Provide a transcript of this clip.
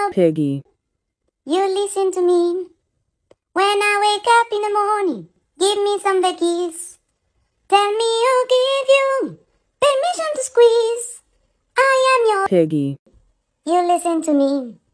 your Piggy. You listen to me. When I wake up in the morning, give me some veggies. Tell me who'll give you permission to squeeze. I am your Piggy. You listen to me.